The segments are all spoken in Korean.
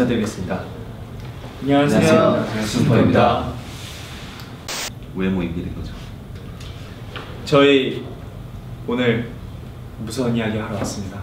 인사드리겠습니다. 안녕하세요. 슈퍼입니다. 왜 모이게 된 거죠? 저희 오늘 무서운 이야기 하러 왔습니다.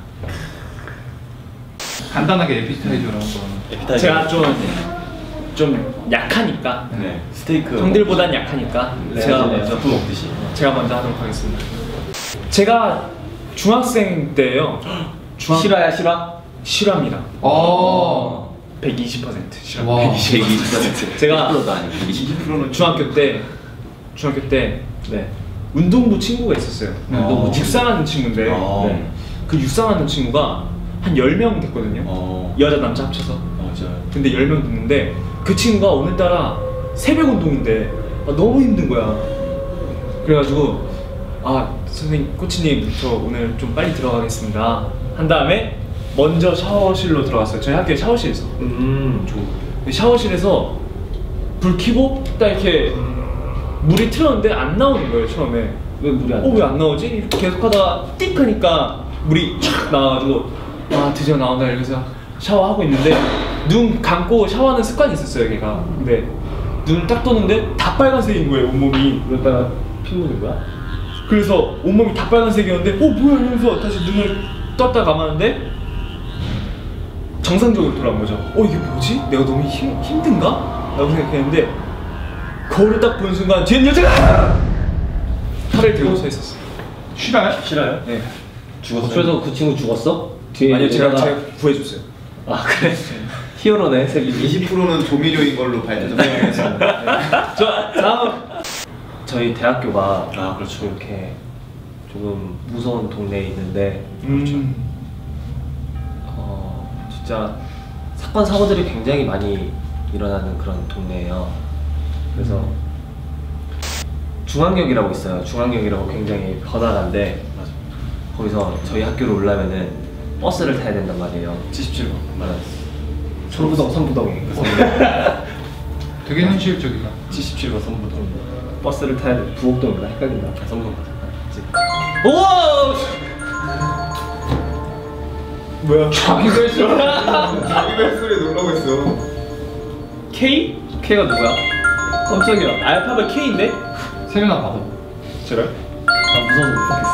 간단하게 에피타이저로 한번. 제가 좀 약하니까 네. 스테이크 형들보단 약하니까 제가 먼저 먹듯이. 제가 먼저 하도록 하겠습니다. 제가 중학생 때예요. 실화야 실화? 실화입니다. 120% 실화. 와. 120%. 제가 10%도 아니고 20%는 중학교 때 네. 운동부 친구가 있었어요. 운동부 육상하는 친구인데 네. 그 육상하는 친구가 한 10명 됐거든요. 여자 남자 합쳐서. 맞아요. 근데 10명 됐는데 그 친구가 오늘따라 새벽 운동인데 너무 힘든 거야. 그래가지고 선생님 코치님 저 오늘 좀 빨리 들어가겠습니다 한 다음에 먼저 샤워실로 들어갔어요. 저희 학교에 샤워실이 있어. 샤워실에서 불 켜고 딱 이렇게 물이 틀었는데 안 나오는 거예요. 처음에 왜 물이 안 왜 안 나오지? 이렇게 계속 하다가 띡 하니까 물이 촥 나와가지고 드디어 나온다 이러면서 샤워하고 있는데 눈 감고 샤워하는 습관이 있었어요 걔가. 근데 눈을 딱 떴는데 다 빨간색인 거예요 온몸이. 그러다가 피 묻은 거야? 그래서 온몸이 다 빨간색이었는데 뭐야 이러면서 다시 눈을 떴다 감았는데 정상적으로 돌아온 거죠. 이게 뭐지? 내가 너무 힘든가? 라고 생각했는데 거울을 딱 보는 순간 뒤엔 여자가 팔을 들고 서 있었어요. 실화요? 네. 죽었어. 그래서 그 친구 죽었어? 뒤에 아니요 제가 여자가... 구해줬어요. 그래? 히어로네 색이. 20%는 조미료인 걸로 밝혀졌습니다. 저 다음 저희 대학교가 그렇죠. 이렇게 조금 무서운 동네에 있는데 진짜 사건 사고들이 굉장히 많이 일어나는 그런 동네예요. 그래서 중앙역이라고 있어요. 중앙역이라고 굉장히 번화가인데 거기서 저희 학교로 오려면은 버스를 타야 된단 말이에요. 77번. 맞아요. 선부동에 되게 현실적이다. 77번 선부동. 버스를 타야 돼. 부곡동인가? 헷갈린다. 선부동. 오! 뭐야? 자기 벨소리. 자기 벨소리에 놀라고 있어. K? K가 누구야? 깜짝이야. 알파벳 K인데? 세윤아 받아. 제가요? 무서워서 못 받겠어.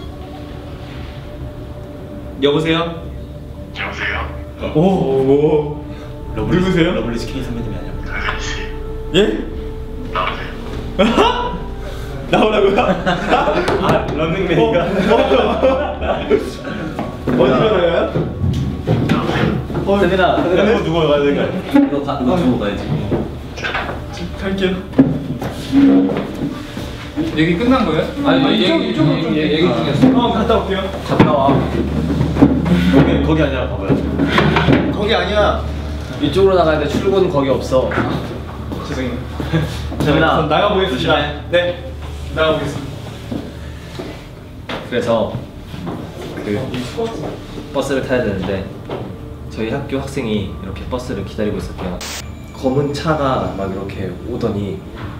여보세요? 여보세요? 오. 누구세요? 러블리즈 K 선배님이 아니야. 강현씨 예? 나오세요. 나오라고요? 런닝맨인가? 어디로 가요? 세민아, 누구 가야 될까? 이거 두고 가야지. 갈게요. 얘기 끝난 거예요? 아니, 얘기 중이었어. 갔다 올게요. 갔다 와. 거기 아니라 봐봐요. 거기 아니야. 이쪽으로 나가야 돼. 출근 거기 없어. 죄송해요. 세민아, 전 나가보겠습니다. 조심해. 네, 나가보겠습니다. 그래서 그 버스를 타야 되는데 저희 학교 학생이 이렇게 버스를 기다리고 있었대요. 검은 차가 막 이렇게 오더니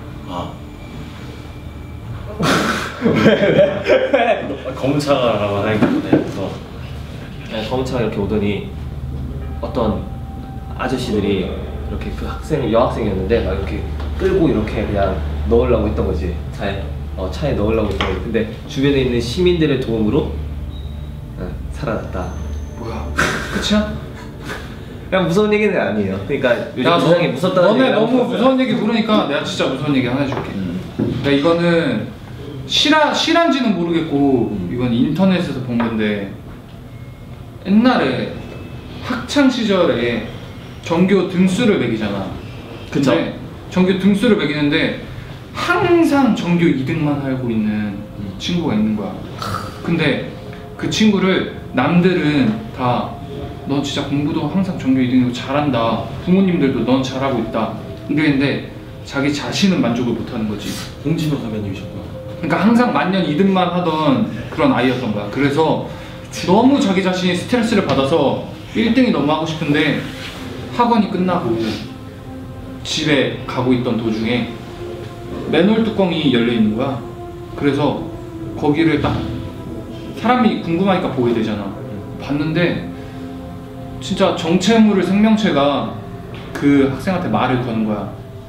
검은 차가라고 하니까 그래서 검은 차가 이렇게 오더니 어떤 아저씨들이 이렇게 그 여학생이었는데 막 이렇게 끌고 이렇게 그냥 넣으려고 했던 거지. 차에 넣으려고 했던 거지. 근데 주변에 있는 시민들의 도움으로 살아났다. 뭐야? 끝이야? 그냥 무서운 얘기는 아니에요. 그러니까 요즘 세상이 무섭다는 너네 얘기를 너무 하고 싶었어요. 무서운 얘기 물으니까 내가 진짜 무서운 얘기 하나 해줄게. 그러니까 이거는 실한지는 모르겠고 이건 인터넷에서 본 건데 옛날에 학창 시절에 전교 등수를 매기잖아. 그쵸. 근데 전교 등수를 매기는데 항상 전교 2등만 하고 있는 친구가 있는 거야. 근데 그 친구를 남들은 다 너 진짜 공부도 항상 전교 2등이고 잘한다. 부모님들도 넌 잘하고 있다. 이랬는데 자기 자신은 만족을 못하는 거지. 홍진호 선배님이셨구나. 그러니까 항상 만년 2등만 하던 그런 아이였던 거야. 그래서 너무 자기 자신이 스트레스를 받아서 1등이 너무 하고 싶은데 학원이 끝나고 집에 가고 있던 도중에 맨홀 뚜껑이 열려 있는 거야. 그래서 거기를 딱 사람이 궁금하니까 보게 되잖아. 봤는데 진짜 정체모를 생명체가 그 학생한테 말을 거는 거야.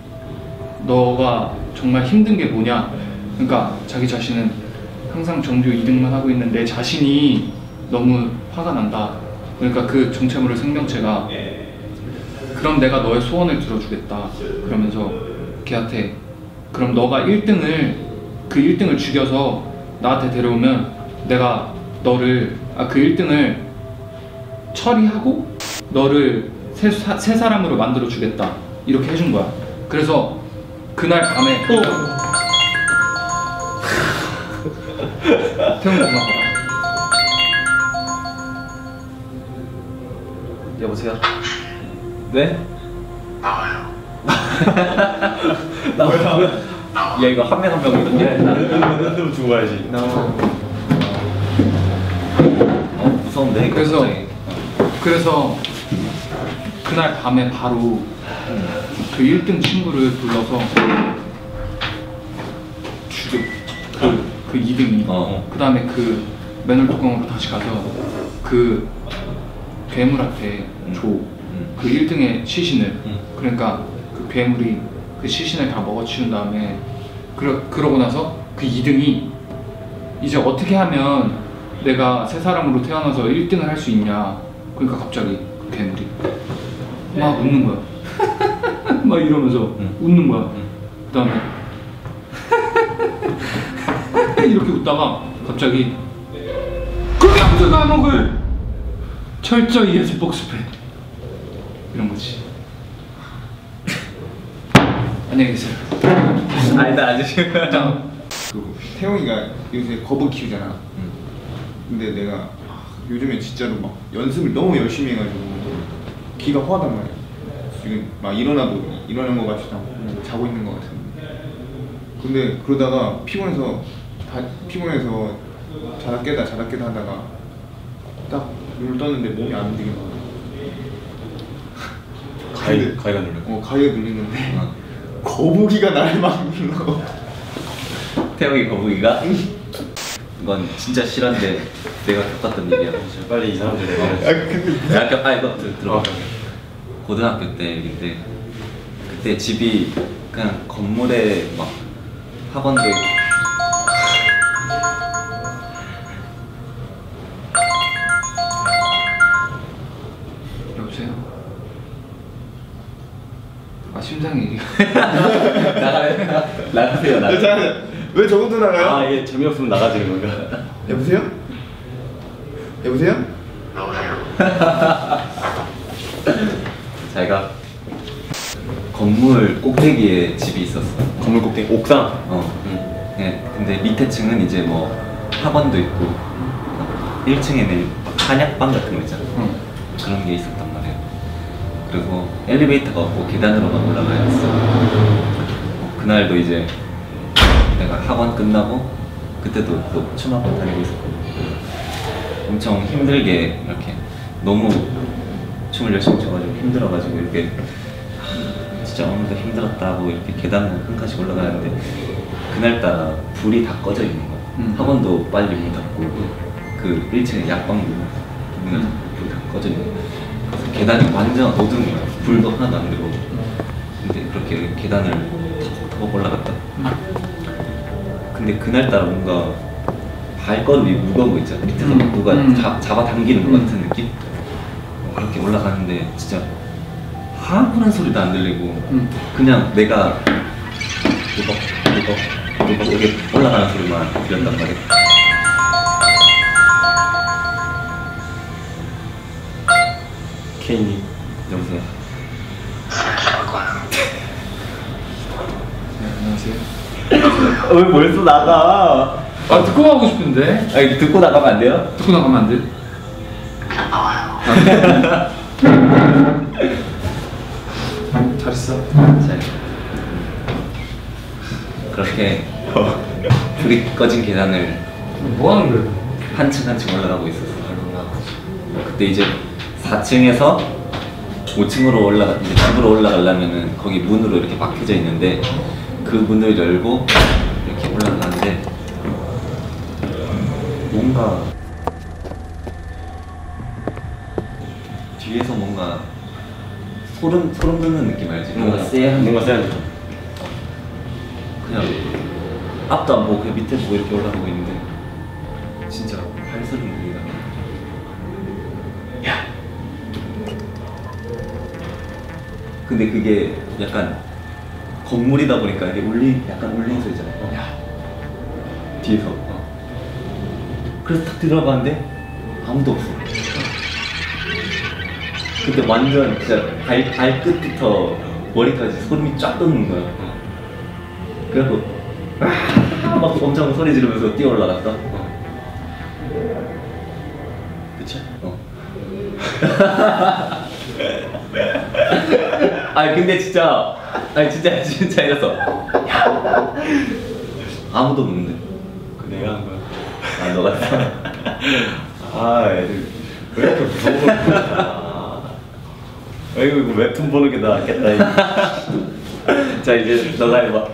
너가 정말 힘든 게 뭐냐? 그러니까 자기 자신은 항상 전교 2등만 하고 있는 내 자신이 너무 화가 난다. 그러니까 그 정체모를 생명체가 그럼 내가 너의 소원을 들어주겠다. 그러면서 걔한테 그럼 너가 1등을 그 1등을 죽여서 나한테 데려오면 내가 너를 그 1등을 처리하고 너를 새 사람으로 만들어 주겠다. 이렇게 해준 거야. 그래서 그날 밤에 태훈 전화. 여보세요? 네? 나와요. 나오면 야 이거 한 명 한 명이거든요. 좀 주고 가야지. 무서운데. 그래서 그날 밤에 바로 그 1등 친구를 불러서 죽여. 그 2등이. 그 다음에 그 맨홀 뚜껑으로 다시 가서 그 괴물한테 줘. 그 1등의 시신을. 그러니까 그 괴물이 그 시신을 다 먹어치운 다음에 그러고 나서 그 2등이 이제 어떻게 하면 내가 새 사람으로 태어나서 1등을 할 수 있냐. 그러니까 갑자기 그 괴물이 막 웃는 거야. 막 이러면서 웃는 거야. 그 다음에 이렇게 웃다가 갑자기 그 명수 과목을 철저히 해서 복습해. 이런 거지. 안녕히 계세요. 아니다 아저씨. 태용이가 요새 거북 키우잖아. 근데 내가 요즘에 진짜로 막 연습을 너무 열심히 해가지고 기가 허하단 말이야. 지금 막 일어나도 일어난 것 같지도 않고 그냥 자고 있는 것 같은데. 근데 그러다가 피곤해서 자다 깨다 하다가 딱 눈을 떴는데 몸이 안 움직여. 가위가 눌려. 가위가 눌리는데 거북이가 나를 막 눌러. 태영이 거북이가? 이건 진짜 실한데 내가 겪었던 일이야. 빨리 이 사람들 내가. 이거 들어봐. 고등학교 때 일인데 그때 집이 그냥 건물에 막 학원도 있고 여보세요? 심장이 나가세요. 왜 저것도 나가요? 아 이게 재미없으면 나가지는 건가? 여보세요? 여보세요? 자기가 건물 꼭대기에 집이 있었어. 건물 꼭대기 옥상. 네, 근데 밑에 층은 이제 뭐 학원도 있고 1층에는 한약방 같은 거 있잖아. 그런 게 있었단 말이야. 그리고 엘리베이터가 없고 계단으로만 올라가야 했어. 그날도 이제 내가 학원 끝나고 그때도 또 춤학원 다니고 있었거든. 엄청 힘들게 이렇게 너무 춤을 열심히 춰가지고 힘들어가지고 이렇게 진짜 오늘도 힘들었다 하고 이렇게 계단 한 칸씩 올라가는데 그날따라 불이 다 꺼져 있는 거야. 학원도 빨리 문 닫고 그 1층에 약방도 문을 닫고 불이 다 꺼져 있는 거야. 그래서 계단이 완전 어두운 거야. 불도 하나도 안 들어오고. 근데 그렇게 계단을 타고 올라갔다. 근데 그날따라 뭔가 발걸음이 무거운 거 있잖아. 밑에서 누가 잡아당기는 것 같은 느낌? 그렇게 올라가는데 진짜 아무런 소리도 안 들리고 그냥 내가 누벅 이렇게 올라가는 소리만 들렸단 말이야. 케인님. 여보세요? 네, 안녕하세요. 왜 벌써 나가? 듣고 가고 싶은데. 아니 듣고 나가면 안 돼요? 듣고 나가면 안 돼? 그냥 나와요. 잘했어. 자, 그렇게 불이 꺼진 계단을 뭐 하는 거야? 한 층 한 층 올라가고 있었어. 그때 이제 4층에서 5층으로 이제 집으로 올라가려면은 거기 문으로 이렇게 막혀져 있는데 그 문을 열고 이렇게 올라가는데 뭔가 뒤에 뒤에서 뭔가 소름 돋는 느낌 알지? 뭔가 쎄한 느낌. 그냥 앞도 안 보고 그냥 밑에 보고 이렇게 올라가고 있는데 진짜 발소리 들리다. 야. 근데 그게 약간 건물이다 보니까 이게 약간 울리는 소리잖아요. 야. 뒤에서. 그래서 탁 들어가는데 아무도 없어. 그때 완전 진짜 발끝부터 머리까지 소름이 쫙 돋는 거야. 그래갖고 막 엄청 소리 지르면서 뛰어 올라갔다. 그치? 아니 근데 진짜 이랬어. 야. 아무도 없는데. 그 내가 한 거야. 아 너가 했어. 아 애들 왜 이렇게 무서운 걸 보냐. 이거 웹툰 보는 게 낫겠다. 이거. 자 이제 너가 해봐.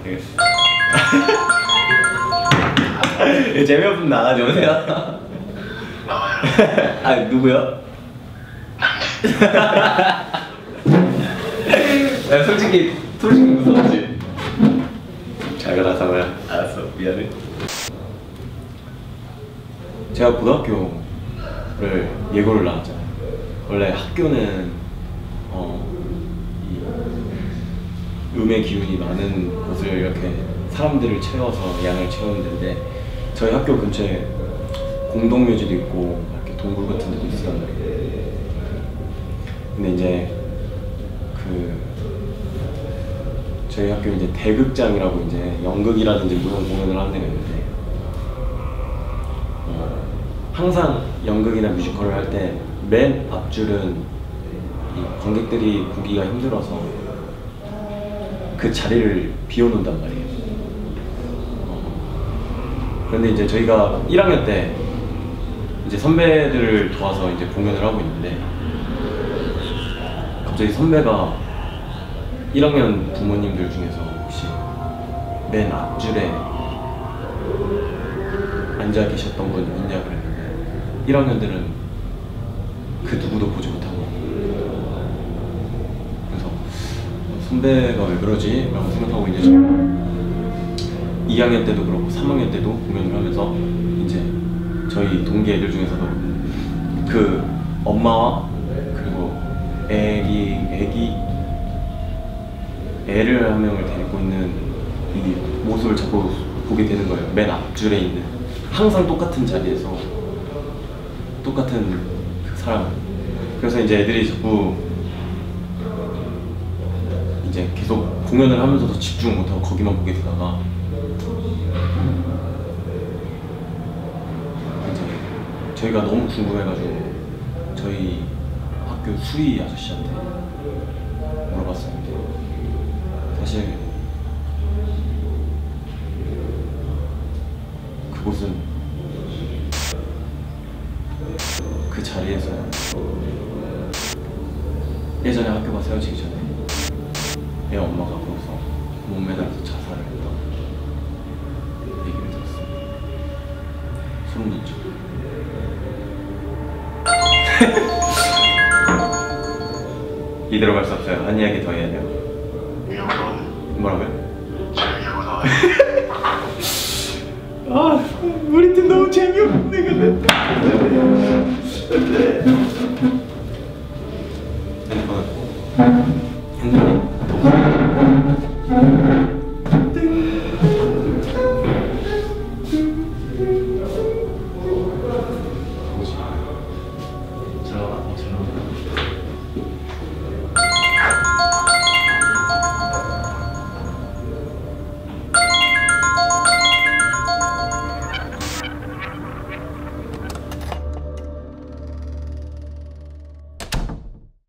재미없으면 나가지 오세요. 나와요. 아 누구요? 야, 솔직히 무서웠지. 잘 가라 상호야. 알았어 미안해. 제가 고등학교를 예고를 나왔잖아요. 원래 학교는 이 음의 기운이 많은 곳을 이렇게 사람들을 채워서 양을 채우는 데인데 저희 학교 근처에 공동묘지도 있고 이렇게 동굴 같은 데도 있었단 말이에요. 근데 이제 저희 학교 이제 대극장이라고 이제 연극이라든지 무슨 공연을 하는 데가 있는데 항상 연극이나 뮤지컬을 할 때 맨 앞줄은 이 관객들이 보기가 힘들어서 그 자리를 비워놓는단 말이에요. 그런데 이제 저희가 1학년 때 이제 선배들을 도와서 이제 공연을 하고 있는데 갑자기 선배가 1학년 부모님들 중에서 혹시 맨 앞줄에 앉아 계셨던 분 있냐 그랬는데 1학년들은 그 누구도 보지 못하고 그래서 선배가 왜 그러지? 라고 생각하고 이제 2학년 때도 그렇고 3학년 때도 공연을 하면서 이제 저희 동기 애들 중에서도 그 엄마와 그리고 애를 한 명을 데리고 있는 이 모습을 자꾸 보게 되는 거예요. 맨 앞줄에 있는 항상 똑같은 자리에서 똑같은 그 사람. 그래서 이제 애들이 자꾸 이제 계속 공연을 하면서도 집중 못하고 거기만 보게 되다가 이제 저희가 너무 궁금해가지고 저희 학교 수위 아저씨한테 물어봤었는데 사실 그곳은 그 자리에서 예전에 학교가 세워지기 전에 애 엄마가 거기서 못 매달려서 자살을 했다고 얘기를 들었어요. 소름 돋죠. 이대로 갈 수 없어요. 한 이야기 더 해야 돼요. 뭐라고요? 아, 우리 팀 너무 재미없네 근데. 핸드폰.